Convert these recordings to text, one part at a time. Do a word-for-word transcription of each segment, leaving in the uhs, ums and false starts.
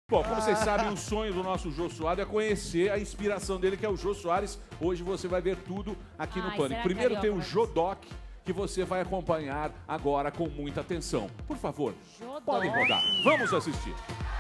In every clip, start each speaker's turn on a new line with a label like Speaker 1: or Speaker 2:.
Speaker 1: Bom, como vocês sabem, o sonho do nosso Jô Soares é conhecer a inspiração dele, que é o Jô Soares. Hoje você vai ver tudo aqui no
Speaker 2: Ai,
Speaker 1: Pânico.
Speaker 2: será
Speaker 1: Primeiro
Speaker 2: que
Speaker 1: tem
Speaker 2: é
Speaker 1: o Jô-Doc, que você vai acompanhar agora com muita atenção. Por favor,
Speaker 2: Jô-Doc.
Speaker 1: podem rodar. Vamos assistir.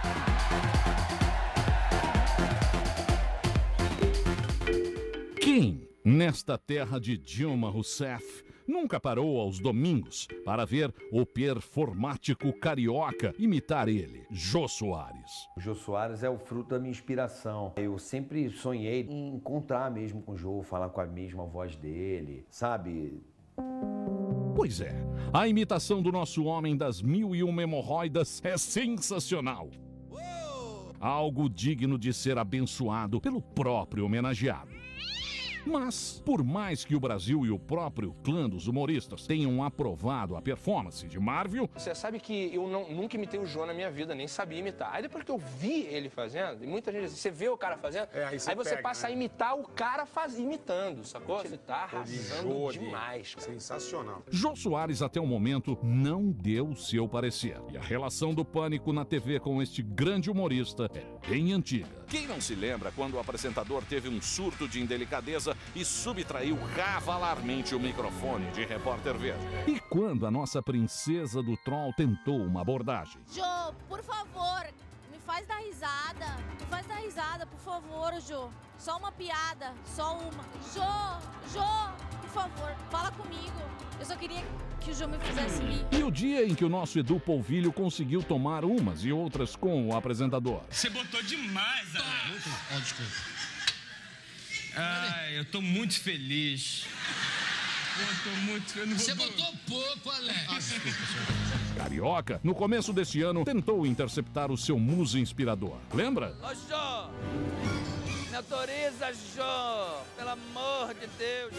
Speaker 1: Quem, nesta terra de Dilma Rousseff, nunca parou aos domingos para ver o performático carioca imitar ele, Jô Soares?
Speaker 3: O Jô Soares é o fruto da minha inspiração. Eu sempre sonhei em encontrar mesmo com o Jô, falar com a mesma voz dele, sabe?
Speaker 1: Pois é, a imitação do nosso homem das mil e uma hemorroidas é sensacional. Algo digno de ser abençoado pelo próprio homenageado. Mas, por mais que o Brasil e o próprio clã dos humoristas tenham aprovado a performance de Marvel...
Speaker 4: Você sabe que eu não, nunca imitei o Jô na minha vida, nem sabia imitar. Aí depois que eu vi ele fazendo, e muita gente diz, você vê o cara fazendo, é, aí você, aí você pega, passa né? a imitar o cara faz, imitando, sacou? Ele tá arrasando demais, cara.
Speaker 5: Sensacional.
Speaker 1: Jô Soares, até o momento, não deu o seu parecer. E a relação do Pânico na T V com este grande humorista é bem antiga. Quem não se lembra quando o apresentador teve um surto de indelicadeza e subtraiu cavalarmente o microfone de Repórter Verde? E quando a nossa princesa do troll tentou uma abordagem?
Speaker 2: Jô, por favor, me faz dar risada. Me faz dar risada, por favor, Jô. Só uma piada, só uma. Jô, Jô, por favor, fala comigo. Eu só queria que o Jô me fizesse rir.
Speaker 1: E o dia em que o nosso Edu Polvilho conseguiu tomar umas e outras com o apresentador?
Speaker 6: Você botou demais, Alex.
Speaker 7: Muito? Oh, desculpa.
Speaker 6: Ai, eu tô muito feliz. Eu tô muito feliz.
Speaker 7: Você botou pouco, Alex. Ah, desculpa, senhor.
Speaker 1: Carioca, no começo deste ano, tentou interceptar o seu muso inspirador. Lembra?
Speaker 8: Ô, Jô! Me autoriza, Jô! Pelo amor de Deus!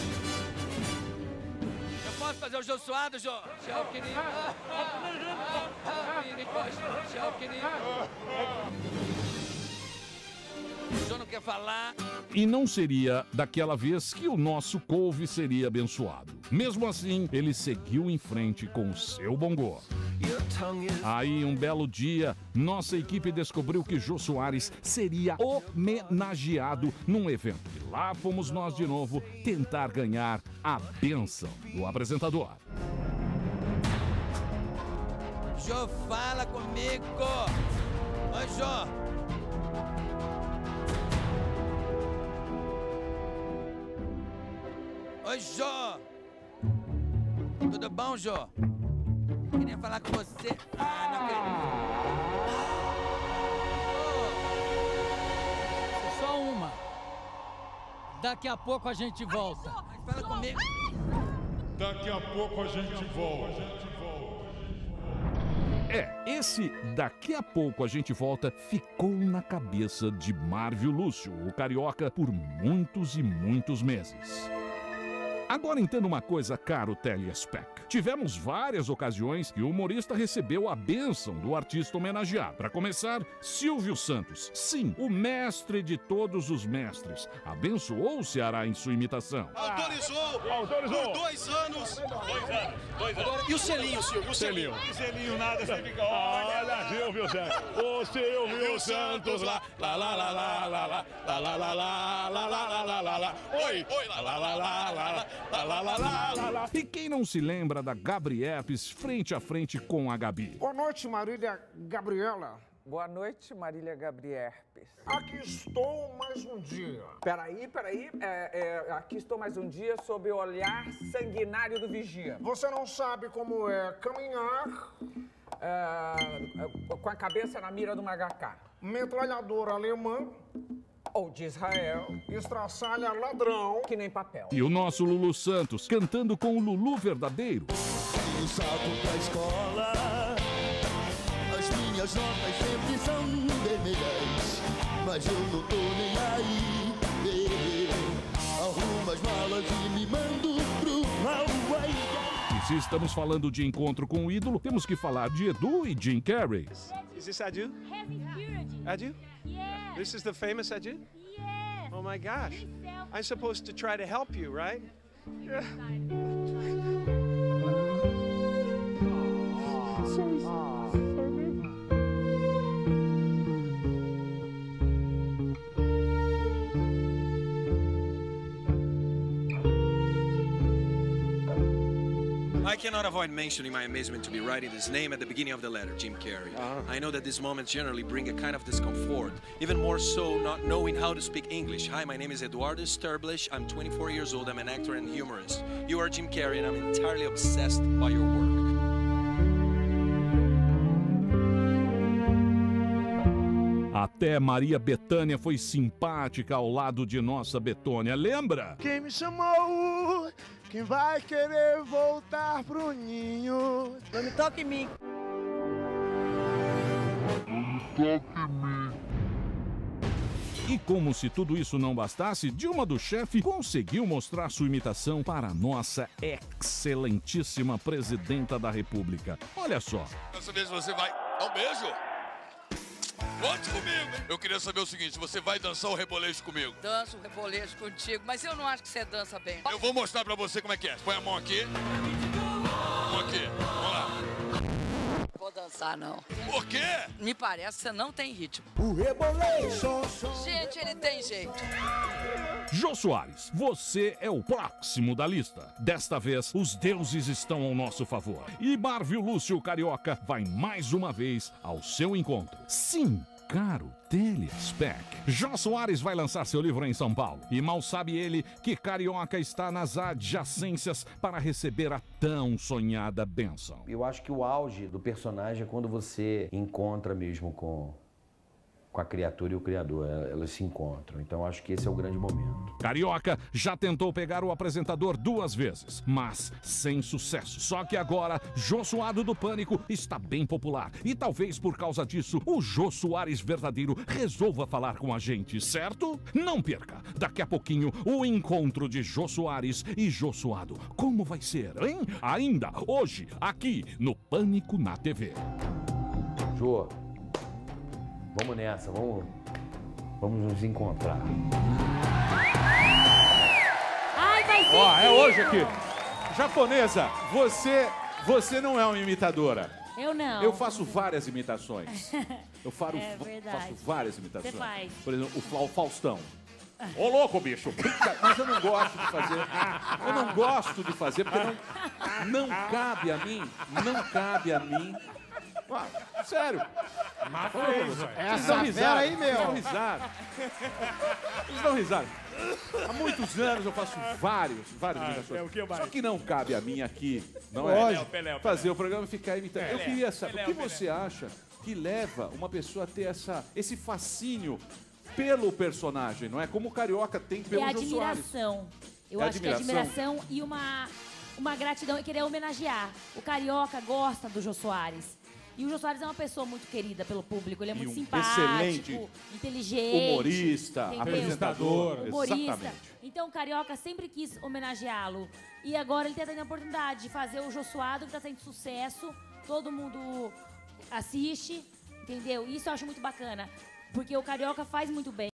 Speaker 8: Eu posso fazer o Jô suado, Jô? Tchau, querido. Tchau, querido. O Jô não quer falar.
Speaker 1: E não seria daquela vez que o nosso couve seria abençoado. Mesmo assim, ele seguiu em frente com o seu bongô. Aí, um belo dia, nossa equipe descobriu que Jô Soares seria homenageado num evento. E lá fomos nós de novo tentar ganhar a bênção do apresentador.
Speaker 8: Jô, fala comigo! Oi, Jô! Oi, Jô! Tudo bom, Jô? Queria falar com você. Ah, não acredito.
Speaker 9: Só uma. Daqui a pouco a gente volta.
Speaker 8: Ai, fala comigo.
Speaker 5: Daqui a pouco a gente volta.
Speaker 1: É, esse daqui a pouco a gente volta ficou na cabeça de Marvio Lúcio, o carioca, por muitos e muitos meses. Agora entenda uma coisa, caro telespec. Tivemos várias ocasiões que o humorista recebeu a bênção do artista homenageado. Para começar, Silvio Santos. Sim, o mestre de todos os mestres. Abençoou o Ceará em sua imitação.
Speaker 5: Autorizou! Autorizou! Por dois anos! Dois anos! Dois anos! E o selinho, Silvio? O selinho? O selinho nada, você fica... Olha, Silvio Santos! O Silvio Santos lá! Lá, lá, lá, lá, lá, lá, lá, lá, lá, lá, lá, lá, lá, lá, lá. Oi! Oi! Lá, lá, lá, lá, lá, lá. Lá, lá, lá, lá, lá, lá.
Speaker 1: E quem não se lembra da Gabriepes frente a frente com a Gabi?
Speaker 10: Boa noite, Marília Gabriela.
Speaker 11: Boa noite, Marília Gabriepes.
Speaker 10: Aqui estou mais um dia.
Speaker 11: Peraí, peraí. É, é, aqui estou mais um dia sob o olhar sanguinário do vigia.
Speaker 10: Você não sabe como é caminhar...
Speaker 11: É, com a cabeça na mira do macacá.
Speaker 10: Metralhadora alemã...
Speaker 11: Ou de Israel.
Speaker 10: Estraçalha ladrão.
Speaker 11: Que nem papel.
Speaker 1: E o nosso Lulu Santos, cantando com o Lulu verdadeiro.
Speaker 12: Eu salto pra escola, as minhas notas sempre são vermelhas, mas eu não tô nem aí. Eu arrumo as malas e me mando pro Hawaii.
Speaker 1: E se estamos falando de encontro com o ídolo, temos que falar de Edu e Jim Carrey.
Speaker 13: Is this Edu? Edu?
Speaker 2: Yeah.
Speaker 13: This is the famous Edu?
Speaker 2: Yeah.
Speaker 13: Oh my gosh. I'm supposed to try to help you, right? Yeah. I cannot avoid mentioning my amazement to be writing this name at the beginning of the letter, Jim Carrey. Uh-huh. I know that these moments generally bring a kind of discomfort, even more so not knowing how to speak English. Hi, my name is Eduardo Sterblish. I'm twenty-four years old. I'm an actor and humorist. You are Jim Carrey, and I'm entirely obsessed by your work.
Speaker 1: Até Maria Bethânia foi simpática ao lado de nossa Betônia, lembra?
Speaker 14: Quem me chamou, quem vai querer voltar pro ninho.
Speaker 15: Não me toque em mim.
Speaker 14: Não me toque em mim.
Speaker 1: E como se tudo isso não bastasse, Dilma do Chefe conseguiu mostrar sua imitação para a nossa excelentíssima Presidenta da República. Olha só.
Speaker 16: Quero saber se você vai dar um beijo. Conte comigo. Eu queria saber o seguinte, você vai dançar o rebolejo comigo?
Speaker 15: Danço o rebolejo contigo, mas eu não acho que você dança bem.
Speaker 16: Eu vou mostrar pra você como é que é. Põe a mão aqui. Mão aqui. Vamos lá.
Speaker 15: Não vou dançar, não.
Speaker 16: Por quê?
Speaker 15: Me parece que você não tem ritmo.
Speaker 14: O rebolejo.
Speaker 15: Gente, ele tem jeito.
Speaker 1: Jô Soares, você é o próximo da lista. Desta vez, os deuses estão ao nosso favor. E Marvio Lúcio Carioca vai mais uma vez ao seu encontro. Sim, caro Telespec. Jô Soares vai lançar seu livro em São Paulo. E mal sabe ele que Carioca está nas adjacências para receber a tão sonhada bênção.
Speaker 3: Eu acho que o auge do personagem é quando você encontra mesmo com... com a criatura e o criador, elas se encontram. Então acho que esse é o grande momento.
Speaker 1: Carioca já tentou pegar o apresentador duas vezes, mas sem sucesso. Só que agora, Jô Suado do Pânico está bem popular. E talvez por causa disso, o Jô Soares verdadeiro resolva falar com a gente, certo? Não perca! Daqui a pouquinho, o encontro de Jô Soares e Jô Suado. Como vai ser, hein? Ainda hoje, aqui no Pânico na T V.
Speaker 3: Jô, vamos nessa, vamos, vamos nos encontrar.
Speaker 2: Ai, vai ser.
Speaker 17: Ó, é hoje aqui. Japonesa, você, você não é uma imitadora.
Speaker 2: Eu não.
Speaker 17: Eu faço várias imitações. Eu faro,
Speaker 2: É verdade.
Speaker 17: faço várias imitações.
Speaker 2: Você faz.
Speaker 17: Por exemplo, o, Fa- o Faustão. Ô louco, bicho! Brinca- Mas eu não gosto de fazer. Eu não gosto de fazer porque não, não cabe a mim. Não cabe a mim. Ah, sério.
Speaker 14: Mas
Speaker 17: Fala pra
Speaker 14: fez,
Speaker 17: você.
Speaker 14: ué.
Speaker 17: Vocês
Speaker 14: Essa
Speaker 17: dão
Speaker 14: fera
Speaker 17: risada,
Speaker 14: aí, meu.
Speaker 17: Vocês dão risada. Vocês dão risada. Há muitos anos eu faço vários, várias
Speaker 14: Ah,
Speaker 17: imitações.
Speaker 14: é o que mais?
Speaker 17: Só que não cabe a mim aqui, não
Speaker 14: Lógico.
Speaker 17: é?
Speaker 14: Pelé, o Pelé, o Pelé.
Speaker 17: Fazer o programa e ficar imitando. Eu
Speaker 14: Pelé,
Speaker 17: queria saber,
Speaker 14: Pelé,
Speaker 17: o que
Speaker 14: o Pelé.
Speaker 17: você acha que leva uma pessoa a ter essa, esse fascínio pelo personagem, não é? Como o Carioca tem pelo
Speaker 2: É
Speaker 17: Jô Soares.
Speaker 2: admiração. Eu
Speaker 17: É
Speaker 2: acho que é admiração e uma, uma gratidão e querer homenagear. O Carioca gosta do Jô Soares. E o Jô Soares é uma pessoa muito querida pelo público. Ele é
Speaker 17: E
Speaker 2: muito
Speaker 17: um
Speaker 2: simpático,
Speaker 17: excelente
Speaker 2: inteligente.
Speaker 17: humorista,
Speaker 2: entendeu?
Speaker 17: apresentador.
Speaker 2: Humorista.
Speaker 17: Exatamente.
Speaker 2: Então o Carioca sempre quis homenageá-lo. E agora ele está tendo a oportunidade de fazer o Jô Suado, que está tendo sucesso. Todo mundo assiste, entendeu? Isso eu acho muito bacana. Porque o Carioca faz muito bem.